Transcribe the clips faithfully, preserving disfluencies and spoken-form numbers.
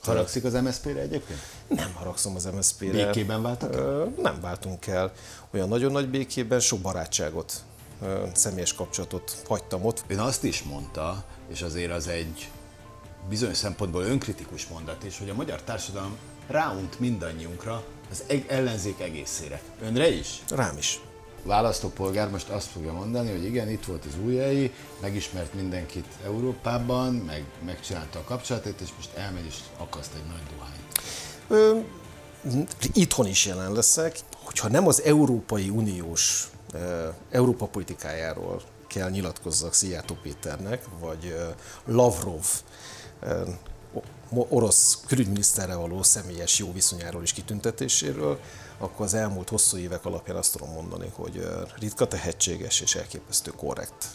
Haragszik az em es zé pé-re egyébként? Nem haragszom az em es zé pé-re. Békében váltak el? Nem váltunk el. Olyan nagyon nagy békében sok barátságot, személyes kapcsolatot hagytam ott. Ön azt is mondta, és azért az egy bizonyos szempontból önkritikus mondat is, hogy a magyar társadalom ráunt mindannyiunkra, az ellenzék egészére. Önre is? Rám is. A választópolgár most azt fogja mondani, hogy igen, itt volt az Újhelyi, megismert mindenkit Európában, meg megcsinálta a kapcsolatét, és most elmegy és akaszt egy nagy dohányt. Ö, itthon is jelen leszek, hogyha nem az Európai Uniós Európa politikájáról kell nyilatkozzak Szijjártó Péternek, vagy Lavrov orosz külügyminiszterrel való személyes jó viszonyáról és kitüntetéséről, akkor az elmúlt hosszú évek alapján azt tudom mondani, hogy ritka tehetséges és elképesztő korrekt.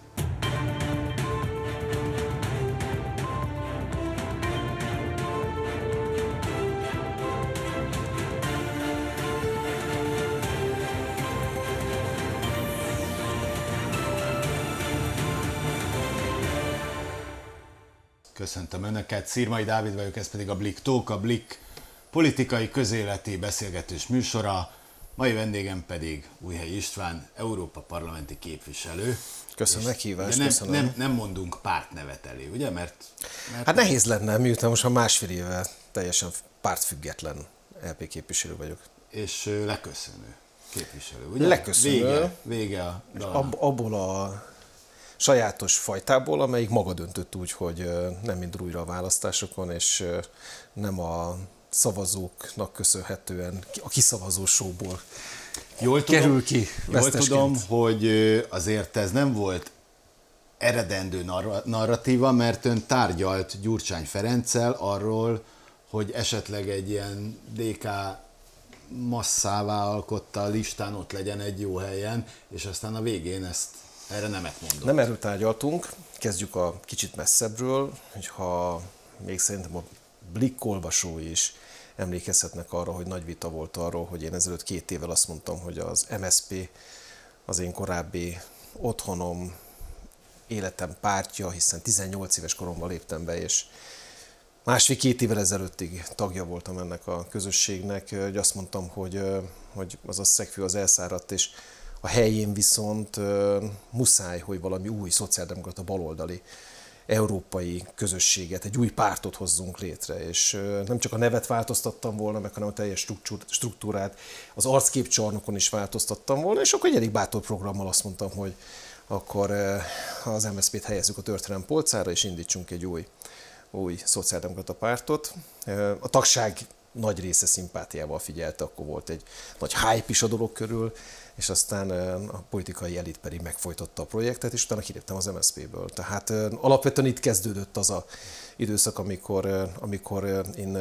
Köszöntöm Önöket, Szirmai Dávid vagyok, ez pedig a Blick Talk, a Blick politikai közéleti beszélgetős műsora. Mai vendégem pedig Újhelyi István, Európa parlamenti képviselő. Köszönöm meghívást, nem, köszönöm. Nem, nem mondunk pártnevet elé, ugye? Mert, mert hát nehéz lenne, miután most már másfél éve teljesen pártfüggetlen el pé képviselő vagyok. És leköszönő képviselő, ugye? Leköszönő. Vége, vége a Ab, abból a sajátos fajtából, amelyik maga döntött úgy, hogy nem indul újra a választásokon, és nem a szavazóknak köszönhetően a kiszavazó showból jól kerül tudom, ki Jól tudom, hogy azért ez nem volt eredendő narratíva, mert ön tárgyalt Gyurcsány Ferenccel arról, hogy esetleg egy ilyen dé ká masszává alkotta listán ott legyen egy jó helyen, és aztán a végén ezt erre nemet mondott. Nem erről tárgyaltunk, kezdjük a kicsit messzebbről, hogyha még szerintem a Blick olvasói is emlékezhetnek arra, hogy nagy vita volt arról, hogy én ezelőtt két évvel azt mondtam, hogy az em es zé pé az én korábbi otthonom, életem pártja, hiszen tizennyolc éves koromban léptem be, és másfél-két évvel ezelőttig tagja voltam ennek a közösségnek, hogy azt mondtam, hogy, hogy az a szegfű az elszáradt, és a helyén viszont uh, muszáj, hogy valami új szociáldemokrata baloldali európai közösséget, egy új pártot hozzunk létre, és uh, nem csak a nevet változtattam volna meg, hanem a teljes struktúrát, az arcképcsarnokon is változtattam volna, és akkor egy elég bátor programmal azt mondtam, hogy akkor uh, az em es zé pét helyezzük a történelem polcára, és indítsunk egy új, új szociáldemokrata pártot. Uh, a tagság nagy része szimpátiával figyelte, akkor volt egy nagy hype is a dolog körül, és aztán a politikai elit pedig megfojtotta a projektet, és utána kiléptem az em es zé péből. Tehát alapvetően itt kezdődött az az időszak, amikor, amikor én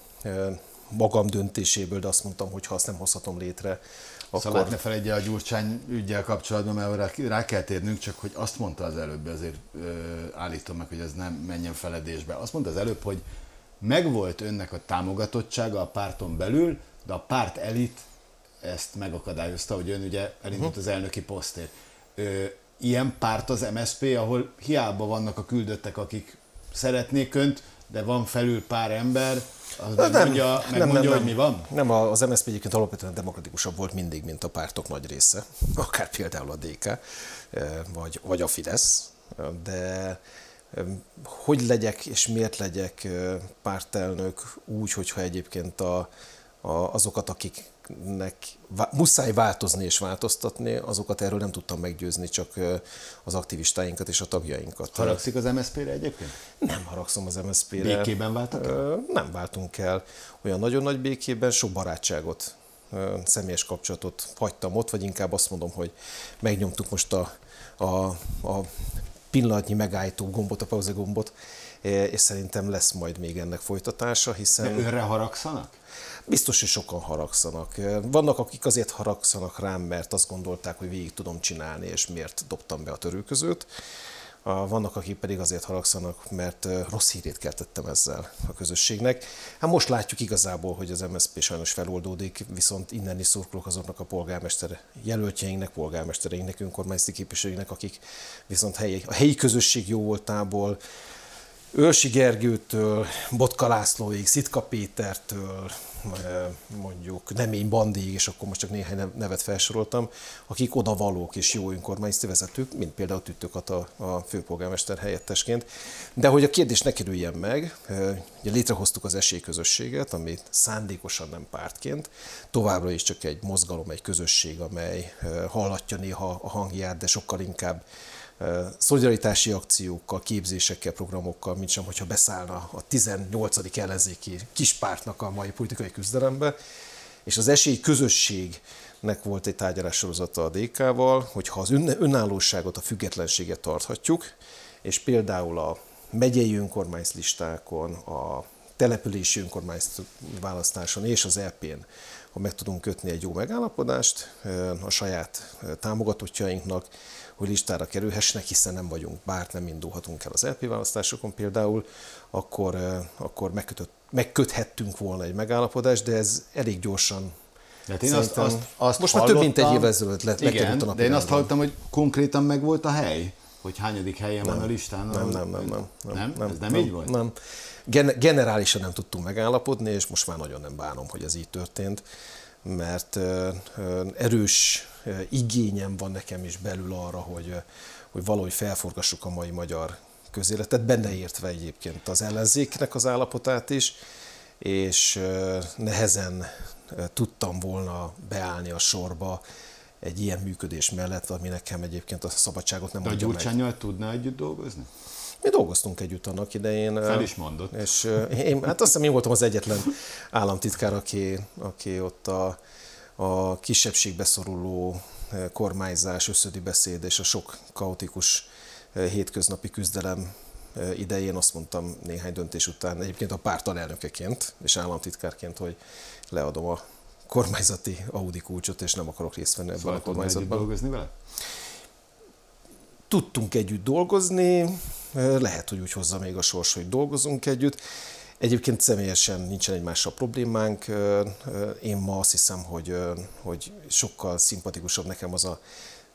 magam döntéséből, de azt mondtam, hogy ha azt nem hozhatom létre, akkor... Szóval ne feledje a Gyurcsány üggyel kapcsolatban, mert rá kell térnünk, csak hogy azt mondta az előbb, azért állítom meg, hogy ez nem menjen feledésbe. Azt mondta az előbb, hogy megvolt önnek a támogatottsága a párton belül, de a párt elit ezt megakadályozta, hogy ön ugye elindult az elnöki posztért. Ö, ilyen párt az em es zé pé, ahol hiába vannak a küldöttek, akik szeretnék önt, de van felül pár ember, az nem, megmondja, megmondja nem, nem, hogy nem. mi van? Nem, az em es zé pé egyébként alapvetően demokratikusabb volt mindig, mint a pártok nagy része, akár például a dé ká, vagy, vagy a Fidesz, de hogy legyek és miért legyek pártelnök úgy, hogyha egyébként a, a, azokat, akiknek muszáj változni és változtatni, azokat erről nem tudtam meggyőzni, csak az aktivistáinkat és a tagjainkat. Haragszik az em es zé pé-re egyébként? Nem haragszom az em es zé pé-re. Békében váltak el? Nem váltunk el. Olyan nagyon nagy békében sok barátságot, személyes kapcsolatot hagytam ott, vagy inkább azt mondom, hogy megnyomtuk most a, a, a pillanatnyi megállító gombot, a pauze gombot, és szerintem lesz majd még ennek folytatása, hiszen... De önre haragszanak? Biztos, hogy sokan haragszanak. Vannak, akik azért haragszanak rám, mert azt gondolták, hogy végig tudom csinálni, és miért dobtam be a törőközőt. Vannak, akik pedig azért haragszanak, mert rossz hírét keltettem ezzel a közösségnek. Hát most látjuk igazából, hogy az em es zé pé sajnos feloldódik, viszont innen is szurkolok azoknak a polgármester jelöltjeinknek, polgármestereinknek, önkormányzati képviselőinknek, akik viszont helyi, a helyi közösség jó voltából Őrsi Gergőtől, Botka Lászlóig, Szitka Pétertől, mondjuk Nemény Bandiig, és akkor most csak néhány nevet felsoroltam, akik odavalók és jó önkormányzati vezetők, mint például Tüttő Kata a főpolgármester helyettesként. De hogy a kérdés ne kerüljen meg, ugye létrehoztuk az esélyközösséget, amit szándékosan nem pártként, továbbra is csak egy mozgalom, egy közösség, amely hallatja néha a hangját, de sokkal inkább szolidaritási akciókkal, képzésekkel, programokkal, mint sem, hogyha beszállna a tizennyolcadik ellenzéki kispártnak a mai politikai küzdelembe. És az esély közösségnek volt egy tárgyalássorozata a dé ká-val, hogyha az önállóságot, a függetlenséget tarthatjuk, és például a megyei önkormányzatlistákon, a települési önkormányzat választáson és az é pén, ha meg tudunk kötni egy jó megállapodást a saját támogatottjainknak, hogy listára kerülhessenek, hiszen nem vagyunk, bár nem indulhatunk el az é pé választásokon például, akkor, akkor megkötött, megköthettünk volna egy megállapodást, de ez elég gyorsan. De én azt, azt, azt most már több mint egy évvel ezelőtt le, lekerült a napirendben. De én azt hallottam, hogy konkrétan meg volt a hely, hogy hányadik helyen nem, van a listán. Nem, nem, nem. Nem, nem, nem? nem Ez nem, nem így volt? Nem. Gen- generálisan nem tudtunk megállapodni, és most már nagyon nem bánom, hogy ez így történt, mert erős igényem van nekem is belül arra, hogy, hogy valahogy felforgassuk a mai magyar közéletet, benne értve egyébként az ellenzéknek az állapotát is, és nehezen tudtam volna beállni a sorba egy ilyen működés mellett, ami nekem egyébként a szabadságot nem adja meg. De a Gyurcsánnyal tudna együtt dolgozni? Mi dolgoztunk együtt annak idején. Fel is mondott. És én, hát azt hiszem, én voltam az egyetlen államtitkár, aki, aki ott a, a kisebbségbe szoruló kormányzás, összödi beszéd és a sok kaotikus hétköznapi küzdelem idején azt mondtam néhány döntés után, egyébként a párt alelnökeként és államtitkárként, hogy leadom a kormányzati Audi kulcsot, és nem akarok részt venni ebben szóval a kormányzatban. dolgozni vele? Tudtunk együtt dolgozni, lehet, hogy úgy hozza még a sors, hogy dolgozunk együtt. Egyébként személyesen nincsen egymással problémánk. Én ma azt hiszem, hogy, hogy sokkal szimpatikusabb nekem az a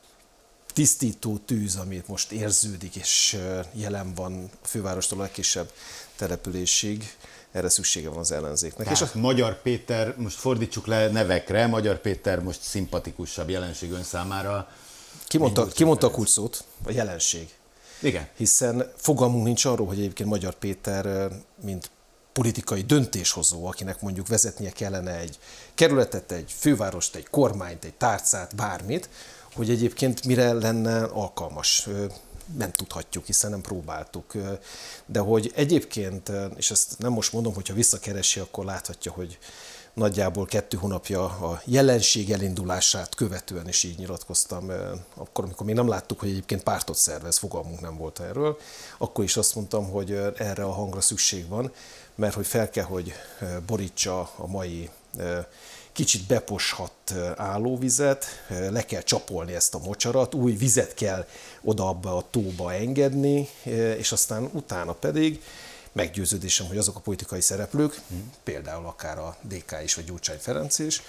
tisztító tűz, amit most érződik, és jelen van a fővárostól a legkisebb településig. Erre szüksége van az ellenzéknek. Tehát és a Magyar Péter, most fordítsuk le nevekre, Magyar Péter most szimpatikusabb jelenség ön számára. Ki mondta, ki mondta a kulcsszót? A jelenség. Igen. Hiszen fogalmunk nincs arról, hogy egyébként Magyar Péter, mint politikai döntéshozó, akinek mondjuk vezetnie kellene egy kerületet, egy fővárost, egy kormányt, egy tárcát, bármit, hogy egyébként mire lenne alkalmas. Nem tudhatjuk, hiszen nem próbáltuk. De hogy egyébként, és ezt nem most mondom, hogyha visszakeresi, akkor láthatja, hogy nagyjából kettő hónapja a jelenség elindulását követően is így nyilatkoztam, akkor, amikor még nem láttuk, hogy egyébként pártot szervez, fogalmunk nem volt erről, akkor is azt mondtam, hogy erre a hangra szükség van, mert hogy fel kell, hogy borítsa a mai kicsit beposhat állóvizet, le kell csapolni ezt a mocsarat, új vizet kell oda abba a tóba engedni, és aztán utána pedig meggyőződésem, hogy azok a politikai szereplők, hmm. például akár a dé ká is, vagy Gyurcsány Ferenc is,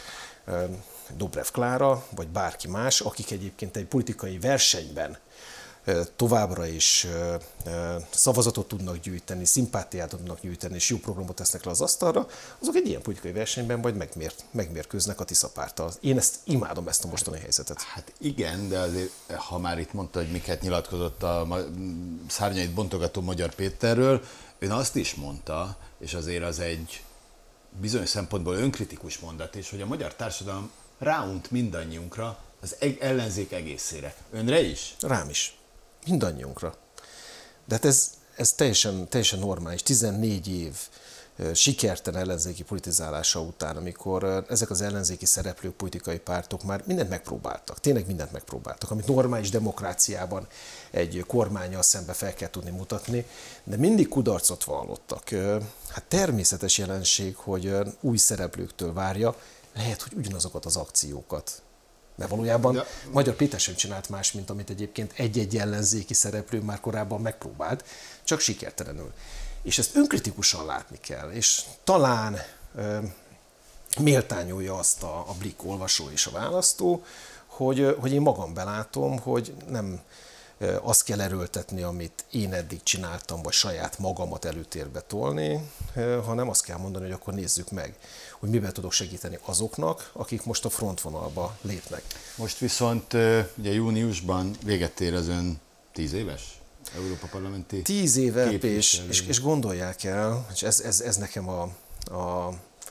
Dobrev Klára, vagy bárki más, akik egyébként egy politikai versenyben továbbra is szavazatot tudnak gyűjteni, szimpátiát tudnak gyűjteni, és jó programot tesznek le az asztalra, azok egy ilyen politikai versenyben majd megmér, megmérkőznek a Tisza párttal. Én ezt imádom, ezt a mostani helyzetet. Hát igen, de azért, ha már itt mondta, hogy miket nyilatkozott a szárnyait bontogató Magyar Péterről, ön azt is mondta, és azért az egy bizonyos szempontból önkritikus mondat is, hogy a magyar társadalom ráunt mindannyiunkra, az ellenzék egészére. Önre is? Rám is. Mindannyiunkra. De hát ez, ez teljesen, teljesen normális. tizennégy év sikertelen ellenzéki politizálása után, amikor ezek az ellenzéki szereplők, politikai pártok már mindent megpróbáltak. Tényleg mindent megpróbáltak, amit normális demokráciában egy kormánnyal szembe fel kell tudni mutatni, de mindig kudarcot vallottak. Hát természetes jelenség, hogy új szereplőktől várja, lehet, hogy ugyanazokat az akciókat. Mert valójában ja. Magyar Péter sem csinált más, mint amit egyébként egy-egy ellenzéki szereplő már korábban megpróbált, csak sikertelenül. És ezt önkritikusan látni kell, és talán e, méltányolja azt a, a Blikk olvasó és a választó, hogy, hogy én magam belátom, hogy nem azt kell erőltetni, amit én eddig csináltam, vagy saját magamat előtérbe tolni, hanem azt kell mondani, hogy akkor nézzük meg, hogy miben tudok segíteni azoknak, akik most a frontvonalba lépnek. Most viszont ugye júniusban véget ér az ön tíz éves Európa Parlamenti Tíz éve, és, és, és gondolják el, és ez, ez, ez nekem a, a,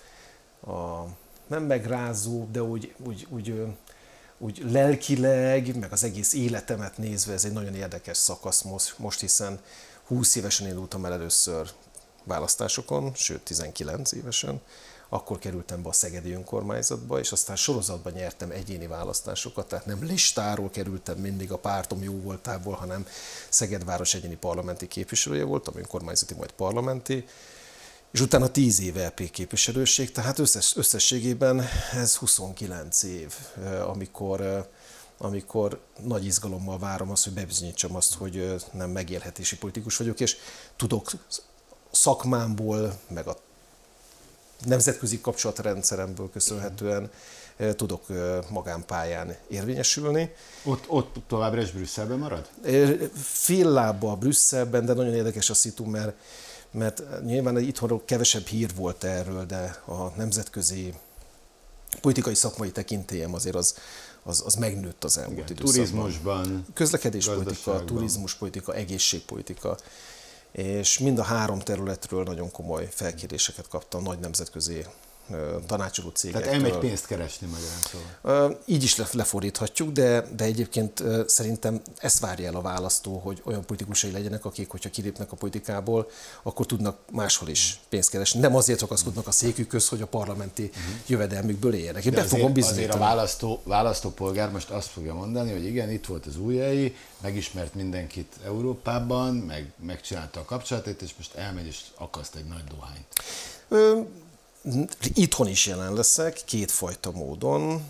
a nem megrázó, de úgy, úgy, úgy, úgy lelkileg, meg az egész életemet nézve ez egy nagyon érdekes szakasz most, most hiszen húsz évesen indultam el először választásokon, sőt tizenkilenc évesen, akkor kerültem be a szegedi önkormányzatba, és aztán sorozatban nyertem egyéni választásokat, tehát nem listáról kerültem mindig a pártom jó voltából, hanem Szegedváros egyéni parlamenti képviselője voltam, önkormányzati, majd parlamenti, és utána tíz év é pé képviselőség, tehát összes, összességében ez huszonkilenc év, amikor, amikor nagy izgalommal várom azt, hogy bebizonyítsam azt, hogy nem megélhetési politikus vagyok, és tudok szakmámból, meg a nemzetközi kapcsolatrendszeremből köszönhetően tudok magánpályán érvényesülni. Ott, ott továbbra is Brüsszelben marad? Fél lábba Brüsszelben, de nagyon érdekes a szitu, mert, mert nyilván itthonról kevesebb hír volt erről, de a nemzetközi politikai szakmai tekintélyem azért az, az, az megnőtt az elmúlt Igen, időszakban. Turizmusban, közlekedéspolitika, turizmuspolitika, egészségpolitika, és mind a három területről nagyon komoly felkéréseket kaptam nagy nemzetközi tanácsadó cégektől. Tehát elmegy pénzt keresni magyarán szóval. Így is lefordíthatjuk, de, de egyébként szerintem ezt várja el a választó, hogy olyan politikusai legyenek, akik, hogyha kilépnek a politikából, akkor tudnak máshol is pénzt keresni. Nem azért ragaszkodnak a székükhöz, hogy a parlamenti uh-huh. jövedelmükből éljenek. Én be azért, fogom bizonyítani. Azért a választó, választópolgár most azt fogja mondani, hogy igen, itt volt az ujjai, megismert mindenkit Európában, meg megcsinálta a kapcsolatét, és most elmegy és akaszt egy nagy dohányt. Ö, Itthon is jelen leszek, kétfajta módon.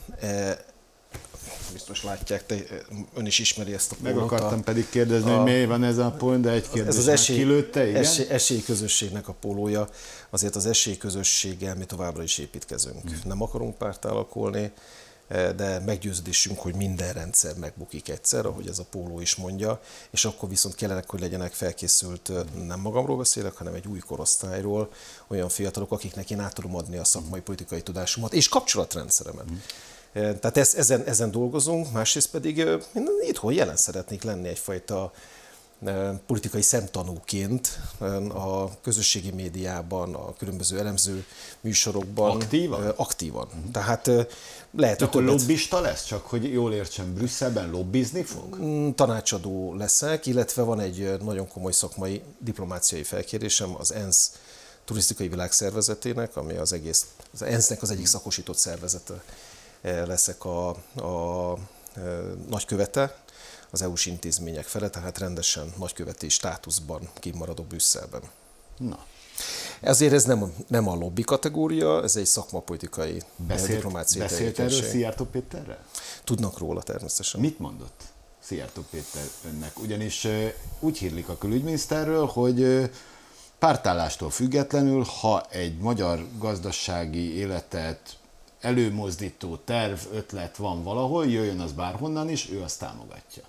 Biztos látják, te, ön is ismeri ezt a pólót. Meg akartam pedig kérdezni, a, hogy miért van ez a póló, de egy kérdés. Ez az esély, kilőtte, igen? Esély, esélyközösségnek a pólója. Azért az esélyközösséggel mi továbbra is építkezünk. Hmm. Nem akarunk párt alakulni, de meggyőződésünk, hogy minden rendszer megbukik egyszer, ahogy ez a póló is mondja, és akkor viszont kellene, hogy legyenek felkészült, nem magamról beszélek, hanem egy új korosztályról, olyan fiatalok, akiknek én át tudom adni a szakmai politikai tudásomat és kapcsolatrendszeremet. Mm. Tehát ez, ezen, ezen dolgozunk, másrészt pedig itthon jelen szeretnék lenni egyfajta politikai szemtanúként a közösségi médiában, a különböző elemző műsorokban. Aktívan? Aktívan. Uh-huh. Tehát lehet, hogy akkor lobbista lesz? Csak hogy jól értsem, Brüsszelben lobbizni fog? Tanácsadó leszek, illetve van egy nagyon komoly szakmai diplomáciai felkérésem az ENSZ turisztikai világszervezetének, ami az egész, az ENSZ-nek az egyik szakosított szervezete leszek a, a, a nagykövete az é u-s intézmények fele, tehát rendesen nagyköveti státuszban kimaradok Brüsszelben. Na. Ezért ez nem, nem a lobby kategória, ez egy szakmapolitikai Beszélt, diplomáciai beszélt erről Szijjártó Péterrel? Tudnak róla természetesen. Mit mondott Szijjártó Péter önnek? Ugyanis úgy hírlik a külügyminiszterről, hogy pártállástól függetlenül, ha egy magyar gazdasági életet előmozdító terv, ötlet van valahol, jöjjön az bárhonnan is, ő azt támogatja.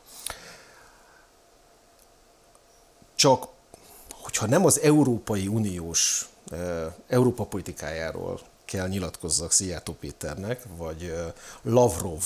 Csak, hogyha nem az Európai Uniós Európa politikájáról kell nyilatkozzak Szijjártó Péternek, vagy Lavrov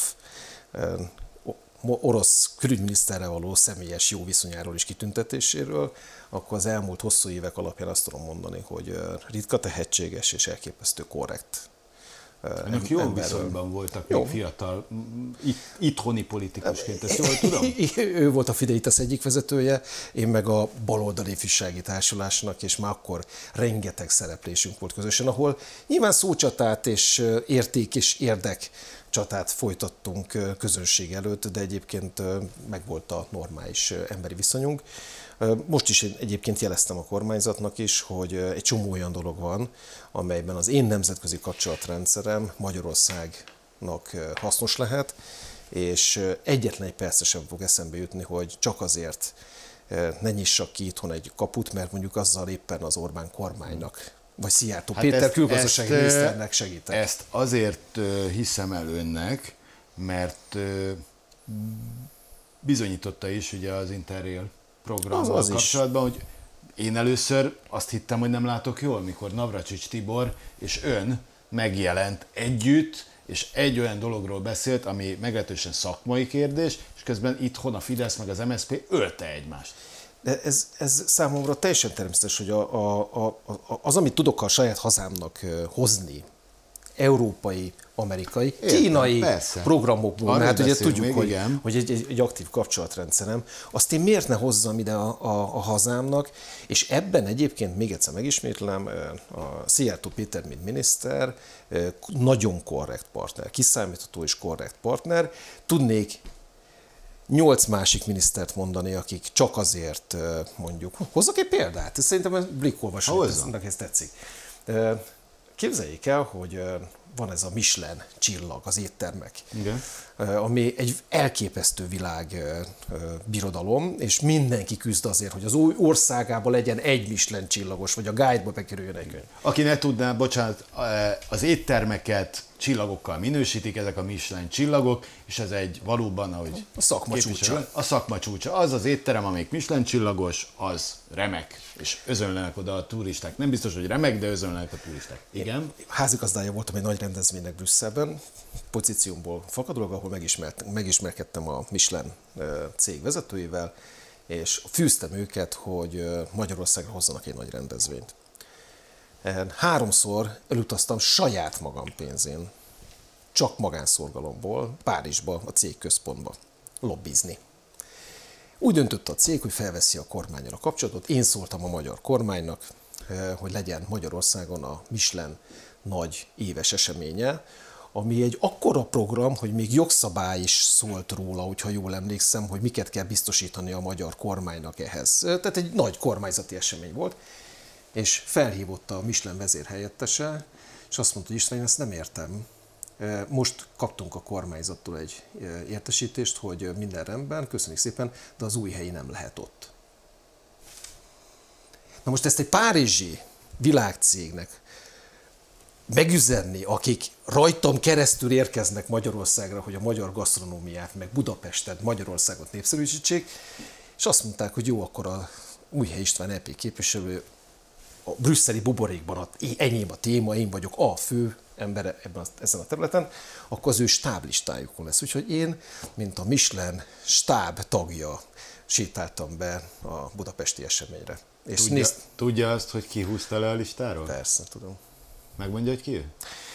orosz külügyminiszterrel való személyes jó viszonyáról és kitüntetéséről, akkor az elmúlt hosszú évek alapján azt tudom mondani, hogy ritka tehetséges és elképesztő korrekt. Önök jó viszonyban voltak még fiatal, it, itthoni politikusként, ezt jól tudom? Ő volt a Fideitas egyik vezetője, én meg a baloldali ifjúsági társulásnak, és már akkor rengeteg szereplésünk volt közösen, ahol nyilván szócsatát és érték és érdek csatát folytattunk közönség előtt, de egyébként megvolt a normális emberi viszonyunk. Most is egyébként jeleztem a kormányzatnak is, hogy egy csomó olyan dolog van, amelyben az én nemzetközi kapcsolatrendszerem Magyarországnak hasznos lehet, és egyetlen egy percre sem fog eszembe jutni, hogy csak azért ne nyissak ki itthon egy kaput, mert mondjuk azzal éppen az Orbán kormánynak, vagy Szijjártó hát Péter külgazdasági miniszternek segítek. Ezt azért hiszem el önnek, mert bizonyította is ugye az Interrail programmal az, az kapcsolatban, is. Hogy én először azt hittem, hogy nem látok jól, mikor Navracsics Tibor és ön megjelent együtt, és egy olyan dologról beszélt, ami meglehetősen szakmai kérdés, és közben itthon a Fidesz meg az em es zé pé ölte egymást. De ez, ez számomra teljesen természetes, hogy a, a, a, az, amit tudok a saját hazámnak hozni, európai, amerikai, Értem, kínai persze. programokból, arról mert ugye tudjuk, még, hogy, hogy egy, egy, egy aktív kapcsolatrendszerem, azt én miért ne hozzam ide a, a, a hazámnak, és ebben egyébként még egyszer megismétlem, a Szijjártó Péter, mint miniszter, nagyon korrekt partner, kiszámítható és korrekt partner. Tudnék nyolc másik minisztert mondani, akik csak azért mondjuk, hozzak egy példát, szerintem a blikkolvasónak ez tetszik. Képzeljék el, hogy van ez a Michelin csillag, az éttermek, igen. ami egy elképesztő világbirodalom, és mindenki küzd azért, hogy az új országában legyen egy Michelin csillagos, vagy a Guide-ba bekerüljön egy könyv. Aki ne tudná, bocsánat, az éttermeket csillagokkal minősítik, ezek a Michelin csillagok, és ez egy valóban, ahogy a szakma csúcsa. A szakma csúcsa. Az az étterem, amelyik Michelin csillagos, az remek, és özönlenek oda a turisták. Nem biztos, hogy remek, de özönlenek a turisták. Igen. Házigazdája voltam egy nagy rendezvénynek Brüsszelben, pozíciómból fakadólag, ahol megismert, megismerkedtem a Michelin cég vezetőivel, és fűztem őket, hogy Magyarországra hozzanak egy nagy rendezvényt. Háromszor elutaztam saját magam pénzén, csak magánszorgalomból Párizsba, a cég központba lobbizni. Úgy döntött a cég, hogy felveszi a kormánnyal a kapcsolatot. Én szóltam a magyar kormánynak, hogy legyen Magyarországon a Michelin nagy éves eseménye, ami egy akkora program, hogy még jogszabály is szólt róla, hogyha jól emlékszem, hogy miket kell biztosítani a magyar kormánynak ehhez. Tehát egy nagy kormányzati esemény volt, és felhívott a Michelin vezérhelyettese, és azt mondta, hogy István, én ezt nem értem. Most kaptunk a kormányzattól egy értesítést, hogy minden rendben, köszönjük szépen, de az új helyi nem lehet ott. Na most ezt egy párizsi világcégnek megüzenni, akik rajtam keresztül érkeznek Magyarországra, hogy a magyar gasztronómiát, meg Budapestet, Magyarországot népszerűsítsék, és azt mondták, hogy jó, akkor a Újhely István é pé képviselő a brüsszeli buborékban, enyém a téma, én vagyok a fő embere ebben a, ezen a területen, akkor az ő stáblistájukon lesz. Úgyhogy én, mint a Michelin stáb tagja, sétáltam be a budapesti eseményre. És tudja, nézd... tudja azt, hogy ki húzta le a listáról? Persze, tudom. Megmondja, hogy ki?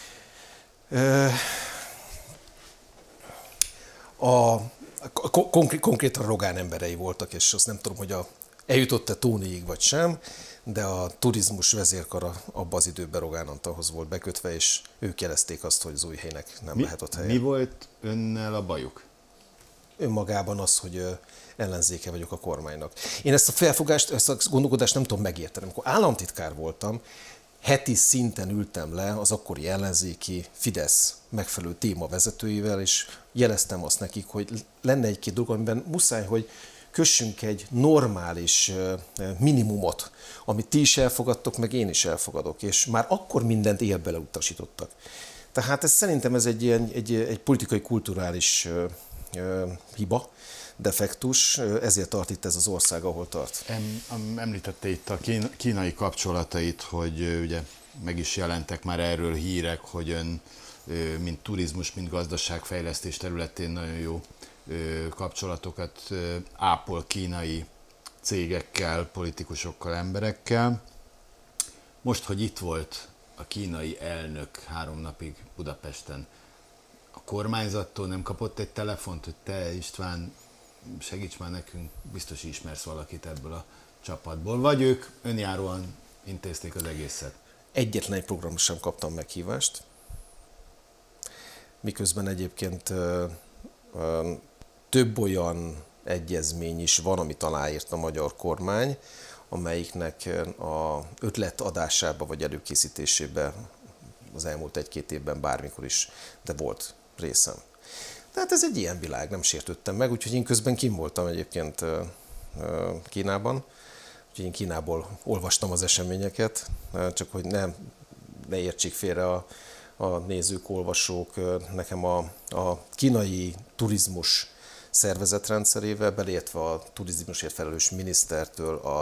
A, konkrét, konkrétan Rogán emberei voltak, és azt nem tudom, hogy a, eljutott-e Tóniig vagy sem, de a turizmus vezérkara abban az időben Rogán Antalhoz volt bekötve, és ők jelezték azt, hogy az Újhelynek nem mi, lehet ott helye. Mi volt önnel a bajuk? Önmagában az, hogy ellenzéke vagyok a kormánynak. Én ezt a felfogást, ezt a gondolkodást nem tudom megérteni. Amikor államtitkár voltam, heti szinten ültem le az akkori ellenzéki Fidesz megfelelő témavezetőivel, és jeleztem azt nekik, hogy lenne egy-két dolog, amiben muszáj, hogy kössünk egy normális minimumot, amit ti is elfogadtok, meg én is elfogadok, és már akkor mindent élbele utasítottak. Tehát ez, szerintem ez egy, ilyen, egy, egy politikai, kulturális hiba, defektus, ezért tart itt ez az ország, ahol tart. Em, említette itt a kínai kapcsolatait, hogy ugye meg is jelentek már erről hírek, hogy ön mint turizmus, mint gazdaságfejlesztés területén nagyon jó kapcsolatokat ápol kínai cégekkel, politikusokkal, emberekkel. Most, hogy itt volt a kínai elnök három napig Budapesten, a kormányzattól nem kapott egy telefont, hogy te István, segíts már nekünk, biztos ismersz valakit ebből a csapatból, vagy ők önjáróan intézték az egészet? Egyetlen egy programra sem kaptam meghívást, miközben egyébként ö, ö, több olyan egyezmény is van, amit aláírt a magyar kormány, amelyiknek a ötlet adásába vagy előkészítésébe az elmúlt egy-két évben bármikor is, de volt részem. Tehát ez egy ilyen világ, nem sértődtem meg, úgyhogy én közben kim voltam egyébként Kínában, úgyhogy én Kínából olvastam az eseményeket, csak hogy ne, ne értsék félre a, a nézők, olvasók, nekem a, a kínai turizmus szervezetrendszerével, beleértve a turizmusért felelős minisztertől a,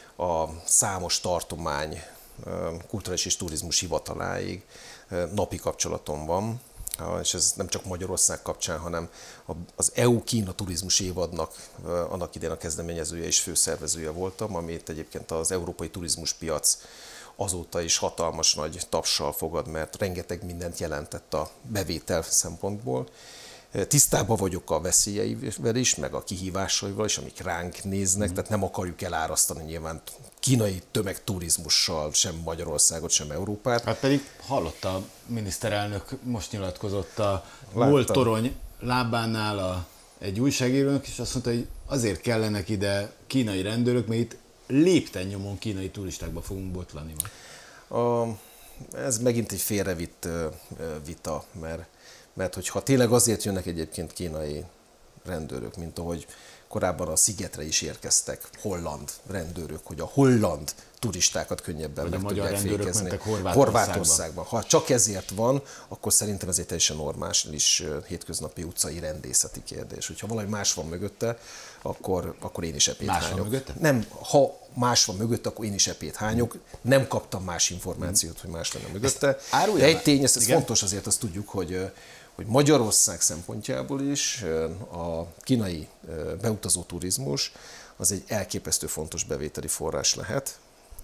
a számos tartomány kulturális és turizmus hivataláig napi kapcsolatom van, és ez nem csak Magyarország kapcsán, hanem az é u-Kína turizmus évadnak annak idején a kezdeményezője és főszervezője voltam, amit egyébként az európai turizmuspiac azóta is hatalmas nagy tapssal fogad, mert rengeteg mindent jelentett a bevétel szempontból. Tisztában vagyok a veszélyeivel is, meg a kihívásaival is, amik ránk néznek, mm. tehát nem akarjuk elárasztani nyilván kínai tömegturizmussal sem Magyarországot, sem Európát. Hát pedig hallotta a miniszterelnök, most nyilatkozott a Volt torony lábánál a, egy újságírónak, és azt mondta, hogy azért kellenek ide kínai rendőrök, mert itt lépten nyomon kínai turistákba fogunk botlani. A, ez megint egy félrevitt vita, mert Mert hogyha tényleg azért jönnek egyébként kínai rendőrök, mint ahogy korábban a Szigetre is érkeztek holland rendőrök, hogy a holland turistákat könnyebben vagy meg tudják fékezni. Horvátországba. Horvátországban. Ha csak ezért van, akkor szerintem ez egy teljesen normális hétköznapi utcai rendészeti kérdés. Hogyha valami más van mögötte, akkor, akkor én is epét más hányok. Van mögötte? Nem, ha más van mögötte, akkor én is epét hányok. Nem kaptam más információt, hogy más lenne mögötte. De egy tény, ez, ez fontos, azért azt tudjuk, hogy hogy Magyarország szempontjából is a kínai beutazó turizmus az egy elképesztő fontos bevételi forrás lehet,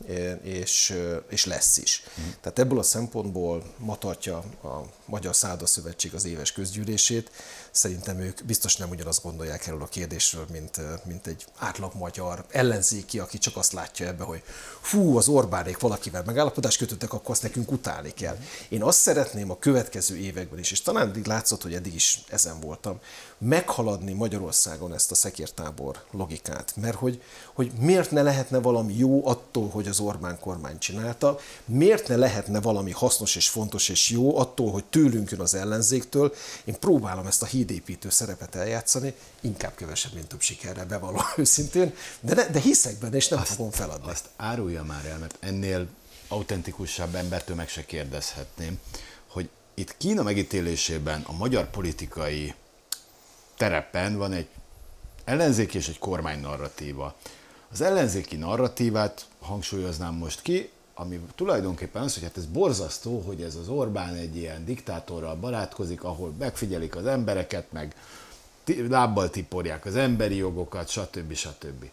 és, és lesz is. Mm. Tehát ebből a szempontból ma tartja a Magyar Szálloda Szövetség az éves közgyűlését. Szerintem ők biztos nem ugyanazt gondolják erről a kérdésről, mint, mint egy átlag magyar ellenzéki, aki csak azt látja ebbe, hogy fú, az Orbánék valakivel megállapodást kötöttek, akkor azt nekünk utálni kell. Én azt szeretném a következő években is, és talán eddig látszott, hogy eddig is ezen voltam, meghaladni Magyarországon ezt a szekértábor logikát. Mert hogy, hogy miért ne lehetne valami jó attól, hogy az Orbán kormány csinálta, miért ne lehetne valami hasznos és fontos és jó attól, hogy tőlünk jön az ellenzéktől. Én próbálom ezt a hídépítő szerepet eljátszani, inkább kevesebb, mint több sikerre, bevallom őszintén, de, ne, de hiszek benne, és nem azt, fogom feladni. Azt árulja már el, mert ennél autentikusabb embertől meg se kérdezhetném, hogy itt Kína megítélésében a magyar politikai terepen van egy ellenzéki és egy kormány narratíva. Az ellenzéki narratívát hangsúlyoznám most ki, ami tulajdonképpen az, hogy hát ez borzasztó, hogy ez az Orbán egy ilyen diktátorral barátkozik, ahol megfigyelik az embereket, meg lábbal tiporják az emberi jogokat, stb. stb.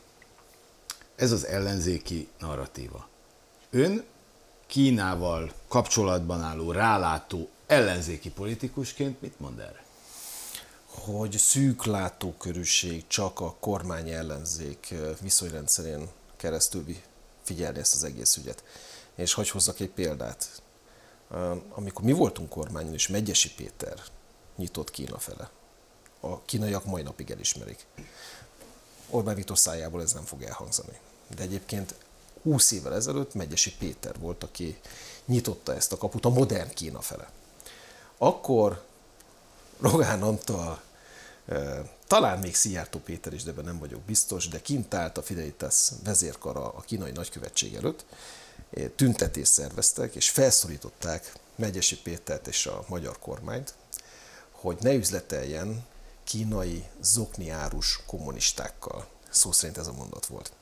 Ez az ellenzéki narratíva. Ön Kínával kapcsolatban álló, rálátó ellenzéki politikusként mit mond erre? Hogy szűk látókörűség csak a kormány ellenzék viszonyrendszerén keresztül figyelni ezt az egész ügyet. És hogy hozzak egy példát. Amikor mi voltunk kormányon, és Megyesi Péter nyitott Kína fele, a kínaiak mai napig elismerik. Orbán Viktor szájából ez nem fog elhangzani. De egyébként húsz évvel ezelőtt Megyesi Péter volt, aki nyitotta ezt a kaput a modern Kína fele. Akkor Rogán Antal, talán még Szijjártó Péter is, de ebben nem vagyok biztos, de kint állt a Fidelitas vezérkara a kínai nagykövetség előtt, tüntetést szerveztek, és felszólították Megyesi Pétert és a magyar kormányt, hogy ne üzleteljen kínai zokniárus kommunistákkal. Szó szerint ez a mondat volt.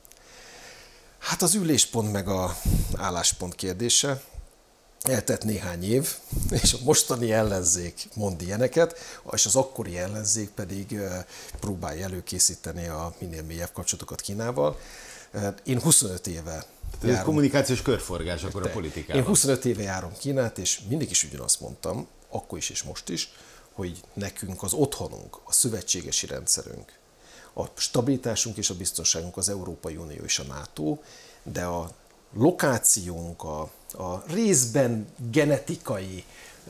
Hát az üléspont meg a álláspont kérdése. Eltett néhány év, és a mostani ellenzék mond ilyeneket, és az akkori ellenzék pedig próbálja előkészíteni a minél mélyebb kapcsolatokat Kínával. Én huszonöt éve Ez egy kommunikációs körforgás akkor a politikában. Én huszonöt éve járom Kínát, és mindig is ugyanazt mondtam, akkor is és most is, hogy nekünk az otthonunk, a szövetségesi rendszerünk, a stabilitásunk és a biztonságunk az Európai Unió és a NATO, de a lokációnk, a, a részben genetikai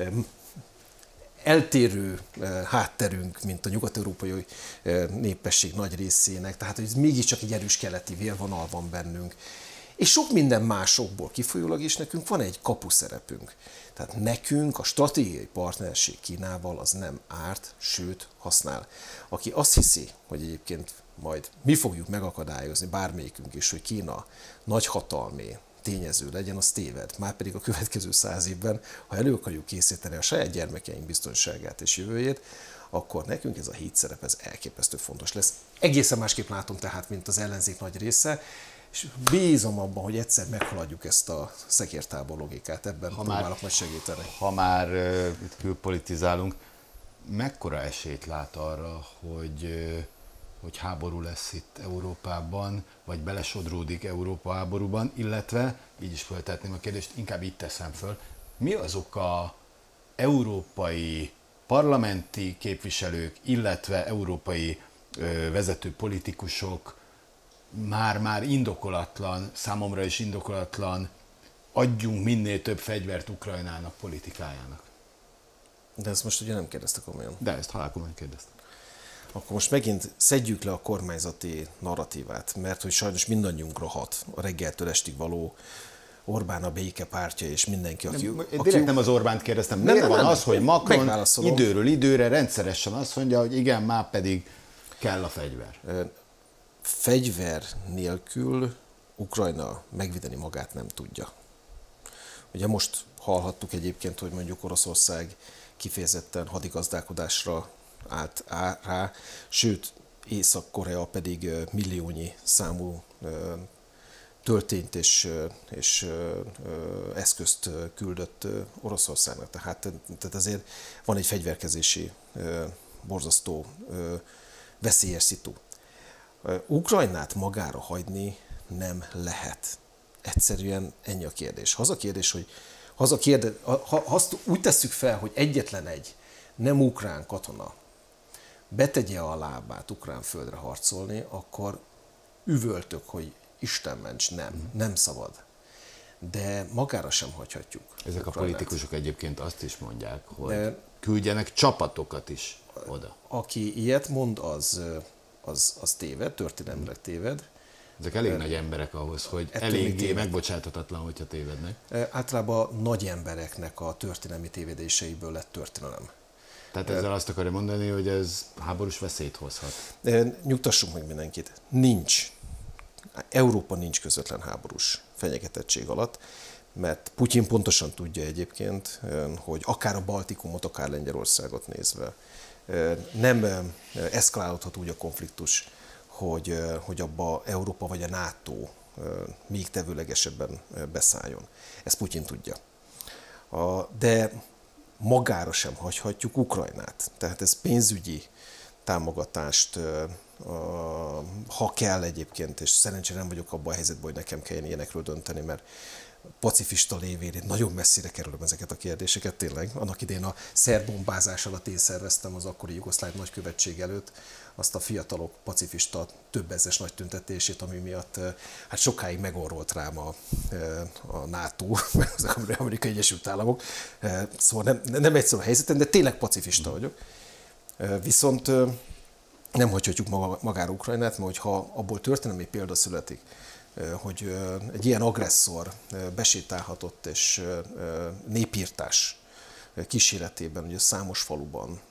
eltérő hátterünk, mint a nyugat-európai népesség nagy részének, tehát hogy mégiscsak egy erős keleti vérvonal van bennünk. És sok minden másokból kifolyólag is nekünk van egy kapuszerepünk. Tehát nekünk a stratégiai partnerség Kínával az nem árt, sőt használ. Aki azt hiszi, hogy egyébként majd mi fogjuk megakadályozni bármelyikünk is, hogy Kína nagyhatalmé, tényező legyen, az téved. Márpedig a következő száz évben, ha elő akarjuk készíteni a saját gyermekeink biztonságát és jövőjét, akkor nekünk ez a hídszerep ez elképesztő fontos lesz. Egészen másképp látom tehát, mint az ellenzék nagy része, és bízom abban, hogy egyszer meghaladjuk ezt a szekértábor logikát, ebben ha próbálok már, majd segíteni. Ha már uh, itt külpolitizálunk, mekkora esélyt lát arra, hogy, uh, hogy háború lesz itt Európában, vagy belesodródik Európa háborúban, illetve, így is föltetném a kérdést, inkább itt teszem föl, mi azok a európai parlamenti képviselők, illetve európai uh, vezető politikusok, már-már indokolatlan, számomra is indokolatlan, adjunk minél több fegyvert Ukrajnának politikájának. De ezt most ugye nem kérdezte komolyan. De ezt halálkomolyan kérdeztem. Akkor most megint szedjük le a kormányzati narratívát, mert hogy sajnos mindannyiunkra hat a reggeltől estig való Orbán a béke pártja és mindenki, aki... Nem, aki direkt nem az Orbánt kérdeztem. Nem, Miért nem, van nem, az, hogy Macron időről időre rendszeresen azt mondja, hogy igen, már pedig kell a fegyver? Fegyver nélkül Ukrajna megvédeni magát nem tudja. Ugye most hallhattuk egyébként, hogy mondjuk Oroszország kifejezetten hadigazdálkodásra állt rá, sőt Észak-Korea pedig milliónyi számú töltényt és, és eszközt küldött Oroszországnak. Tehát, tehát azért van egy fegyverkezési borzasztó veszélyes szitu. Ukrajnát magára hagyni nem lehet. Egyszerűen ennyi a kérdés. Az a kérdés, hogy az a kérdés, ha azt úgy tesszük fel, hogy egyetlen egy nem ukrán katona betegye a lábát ukrán földre harcolni, akkor üvöltök, hogy Isten ments, nem, nem szabad. De magára sem hagyhatjuk. Ezek Ukrajnát. A politikusok egyébként azt is mondják, hogy De küldjenek csapatokat is oda. Aki ilyet mond, az, az, az téved, történelmileg téved. Ezek elég nagy emberek ahhoz, hogy eléggé megbocsáthatatlan, hogyha tévednek. Általában nagy embereknek a történelmi tévedéseiből lett történelem. Tehát ezzel azt akarja mondani, hogy ez háborús veszélyt hozhat. Nyugtassunk meg mindenkit. Nincs. Európa nincs közvetlen háborús fenyegetettség alatt, mert Putyin pontosan tudja egyébként, hogy akár a Baltikumot, akár Lengyelországot nézve nem eszkalálódhat úgy a konfliktus, hogy, hogy abba Európa vagy a NATO még tevőlegesebben beszálljon. Ezt Putyin tudja. De magára sem hagyhatjuk Ukrajnát. Tehát ez pénzügyi támogatást, ha kell egyébként, és szerencsére nem vagyok abban a helyzetben, hogy nekem kelljen ilyenekről dönteni, mert pacifista lévén én nagyon messzire kerülöm ezeket a kérdéseket, tényleg. Annak idén a szerb bombázás alatt én szerveztem az akkori jugoszláv nagykövetség előtt azt a fiatalok pacifista több ezres nagy tüntetését, ami miatt hát sokáig megorrolt rám a, a NATO, az Amerikai Egyesült Államok. Szóval nem, nem egyszerű a helyzetem, de tényleg pacifista vagyok. Viszont nem hagyhatjuk magára Ukrajnát, mert ha abból történelmi példa születik, hogy egy ilyen agresszor besétálhatott és népírtás kíséretében, ugye számos faluban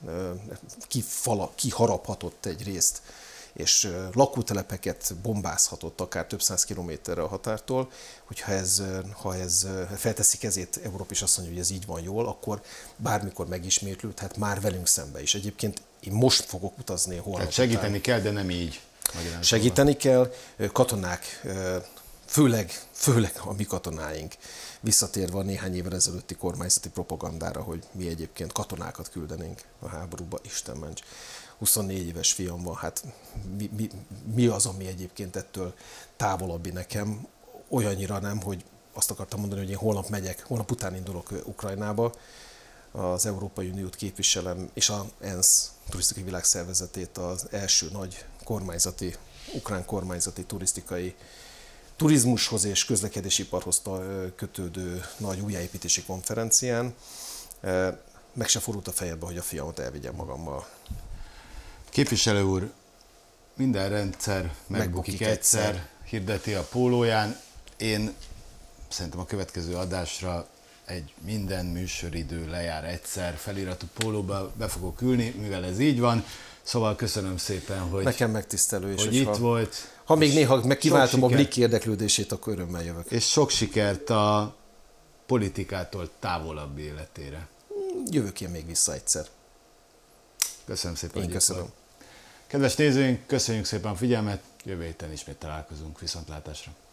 kifala, kiharaphatott egy részt, és lakótelepeket bombázhatott akár több száz kilométerre a határtól, hogyha ez, ha ez felteszi kezét Európa és azt mondja, hogy ez így van jól, akkor bármikor megismétlődhet már velünk szembe is. Egyébként én most fogok utazni holnap. Tehát segíteni után. kell, de nem így. Segíteni kell, katonák, főleg, főleg a mi katonáink, visszatérve a néhány évvel ezelőtti kormányzati propagandára, hogy mi egyébként katonákat küldenénk a háborúba, Isten ments. huszonnégy éves fiam van, hát mi, mi, mi az, ami egyébként ettől távolabbi nekem? Olyannyira nem, hogy azt akartam mondani, hogy én holnap megyek, holnap után indulok Ukrajnába, az Európai Uniót képviselem, és az ENSZ turisztikai világszervezetét, az első nagy kormányzati, ukrán kormányzati turisztikai turizmushoz és közlekedési iparhoz kötődő nagy újjáépítési konferencián. Meg se forult a fejembe, hogy a fiamat elvigyem magammal. Képviselő úr, minden rendszer megbukik, megbukik egyszer, egyszer, hirdeti a pólóján. Én szerintem a következő adásra egy minden műsoridő lejár egyszer feliratú pólóba be fogok ülni, mivel ez így van. Szóval köszönöm szépen, hogy, nekem megtisztelő is, hogy itt volt. Ha még néha meg kiváltom a siker. Blick érdeklődését, akkor örömmel jövök. És sok sikert a politikától távolabb életére. Jövök én még vissza egyszer. Köszönöm szépen. Én hogy itt köszönöm. volt. Kedves nézőink, köszönjük szépen a figyelmet, jövő héten ismét találkozunk, viszontlátásra.